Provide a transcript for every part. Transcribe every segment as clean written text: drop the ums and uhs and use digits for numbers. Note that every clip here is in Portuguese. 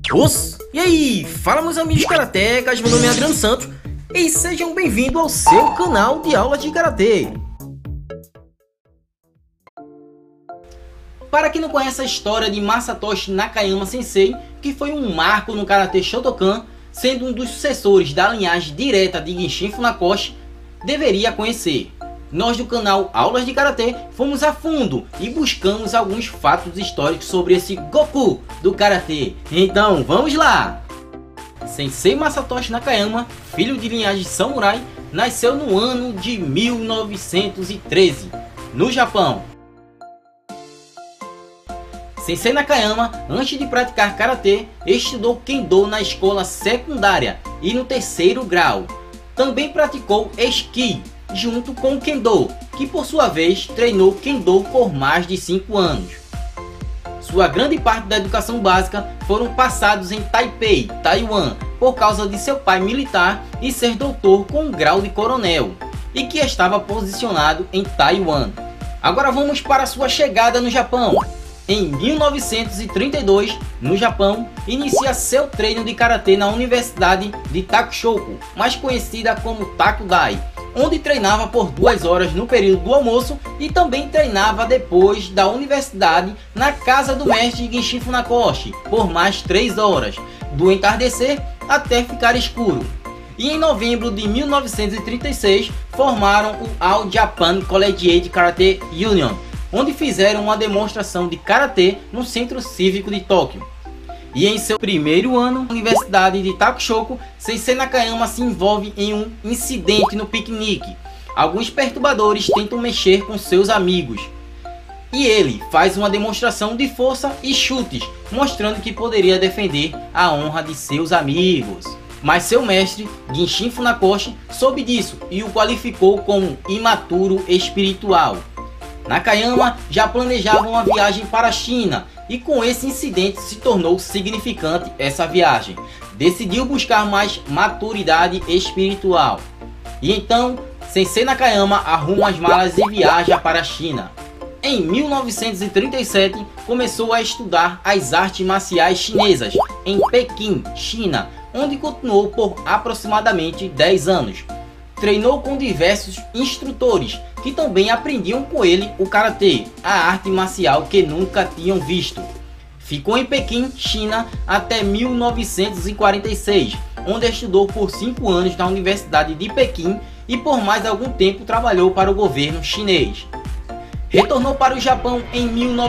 E aí, fala meus amigos karatecas, meu nome é Adriano Santos e sejam bem-vindos ao seu canal de aulas de karatê. Para quem não conhece a história de Masatoshi Nakayama Sensei, que foi um marco no karatê Shotokan, sendo um dos sucessores da linhagem direta de Genshin Funakoshi, deveria conhecer. Nós do canal Aulas de Karatê fomos a fundo e buscamos alguns fatos históricos sobre esse Goku do Karatê. Então vamos lá! Sensei Masatoshi Nakayama, filho de linhagem samurai, nasceu no ano de 1913, no Japão. Sensei Nakayama, antes de praticar Karatê, estudou Kendo na escola secundária e no terceiro grau. Também praticou Esqui, junto com o Kendo, que por sua vez treinou Kendo por mais de 5 anos. Sua grande parte da educação básica foram passados em Taipei, Taiwan, por causa de seu pai militar e ser doutor com grau de coronel, e que estava posicionado em Taiwan. Agora vamos para sua chegada no Japão. Em 1932, no Japão, inicia seu treino de Karatê na Universidade de Takushoku, mais conhecida como Takudai, onde treinava por 2 horas no período do almoço e também treinava depois da universidade na casa do mestre Genshin Funakoshi por mais 3 horas, do entardecer até ficar escuro. E em novembro de 1936 formaram o All Japan Collegiate Karate Union, onde fizeram uma demonstração de Karatê no Centro Cívico de Tóquio. E em seu primeiro ano na Universidade de Takushoku, Sensei Nakayama se envolve em um incidente no piquenique. Alguns perturbadores tentam mexer com seus amigos, e ele faz uma demonstração de força e chutes, mostrando que poderia defender a honra de seus amigos. Mas seu mestre, Genshin Funakoshi, soube disso e o qualificou como imaturo espiritual. Nakayama já planejava uma viagem para a China, e com esse incidente se tornou significante essa viagem. Decidiu buscar mais maturidade espiritual. E então, Sensei Nakayama arruma as malas e viaja para a China. Em 1937, começou a estudar as artes marciais chinesas em Pequim, China, onde continuou por aproximadamente 10 anos. Treinou com diversos instrutores que também aprendiam com ele o Karatê, a arte marcial que nunca tinham visto. Ficou em Pequim, China, até 1946, onde estudou por 5 anos na Universidade de Pequim e por mais algum tempo trabalhou para o governo chinês. Retornou para o Japão em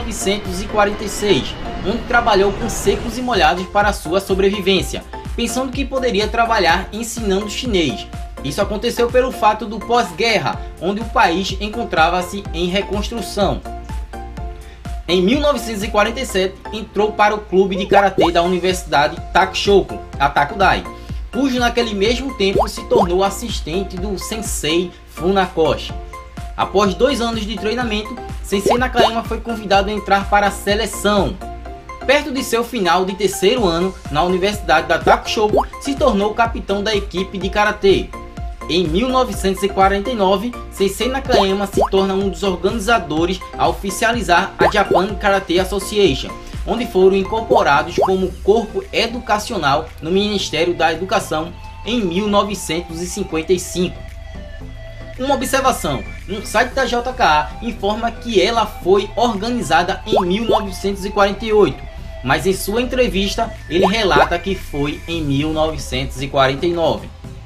1946, onde trabalhou com secos e molhados para sua sobrevivência, pensando que poderia trabalhar ensinando chinês. Isso aconteceu pelo fato do pós-guerra, onde o país encontrava-se em reconstrução. Em 1947, entrou para o clube de karatê da Universidade Takushoku, a Takudai, cujo naquele mesmo tempo se tornou assistente do Sensei Funakoshi. Após 2 anos de treinamento, Sensei Nakayama foi convidado a entrar para a seleção. Perto de seu final de terceiro ano na Universidade da Takushoku, se tornou capitão da equipe de karatê. Em 1949, Sensei Nakayama se torna um dos organizadores a oficializar a Japan Karate Association, onde foram incorporados como corpo educacional no Ministério da Educação em 1955. Uma observação: no site da JKA informa que ela foi organizada em 1948, mas em sua entrevista ele relata que foi em 1949.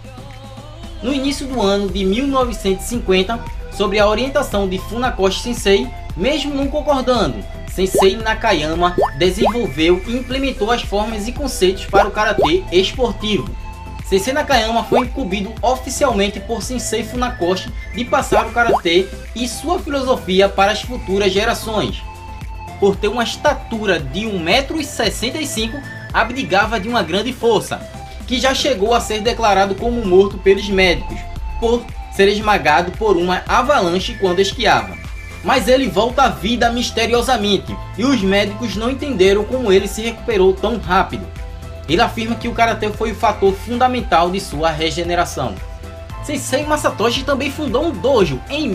No início do ano de 1950, sob a orientação de Funakoshi Sensei, mesmo não concordando, Sensei Nakayama desenvolveu e implementou as formas e conceitos para o karatê esportivo. Sensei Nakayama foi incumbido oficialmente por Sensei Funakoshi de passar o karatê e sua filosofia para as futuras gerações. Por ter uma estatura de 1,65 m, abdicava de uma grande força, que já chegou a ser declarado como morto pelos médicos, por ser esmagado por uma avalanche quando esquiava. Mas ele volta à vida misteriosamente, e os médicos não entenderam como ele se recuperou tão rápido. Ele afirma que o karatê foi o fator fundamental de sua regeneração. Sensei Masatoshi também fundou um dojo em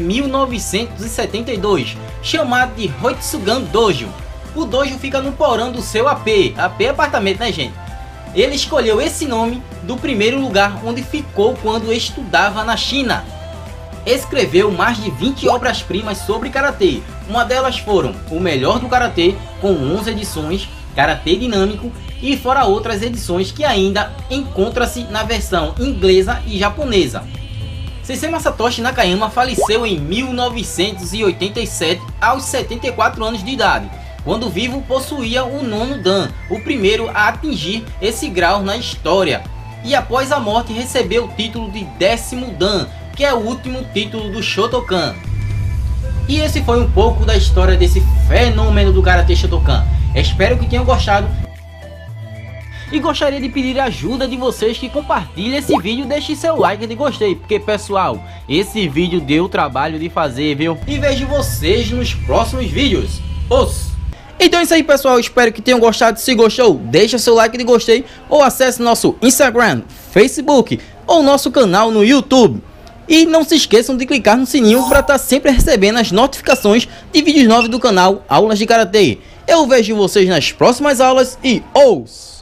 1972, chamado de Hoitsugan Dojo. O dojo fica no porão do seu AP, AP é apartamento, né gente? Ele escolheu esse nome do primeiro lugar onde ficou quando estudava na China. Escreveu mais de 20 obras-primas sobre karatê. Uma delas foram O Melhor do Karatê, com 11 edições, Karatê Dinâmico, e fora outras edições que ainda encontra-se na versão inglesa e japonesa. Sensei Masatoshi Nakayama faleceu em 1987 aos 74 anos de idade. Quando vivo possuía o 9º Dan, o primeiro a atingir esse grau na história. E após a morte recebeu o título de 10º Dan, que é o último título do Shotokan. E esse foi um pouco da história desse fenômeno do Karatê Shotokan. Espero que tenham gostado. E gostaria de pedir a ajuda de vocês que compartilhem esse vídeo e deixem seu like de gostei. Porque pessoal, esse vídeo deu trabalho de fazer, viu? E vejo vocês nos próximos vídeos. Então é isso aí pessoal, espero que tenham gostado. Se gostou, deixa seu like de gostei. Ou acesse nosso Instagram, Facebook ou nosso canal no YouTube. E não se esqueçam de clicar no sininho para estar sempre recebendo as notificações de vídeos novos do canal Aulas de Karatê. Eu vejo vocês nas próximas aulas e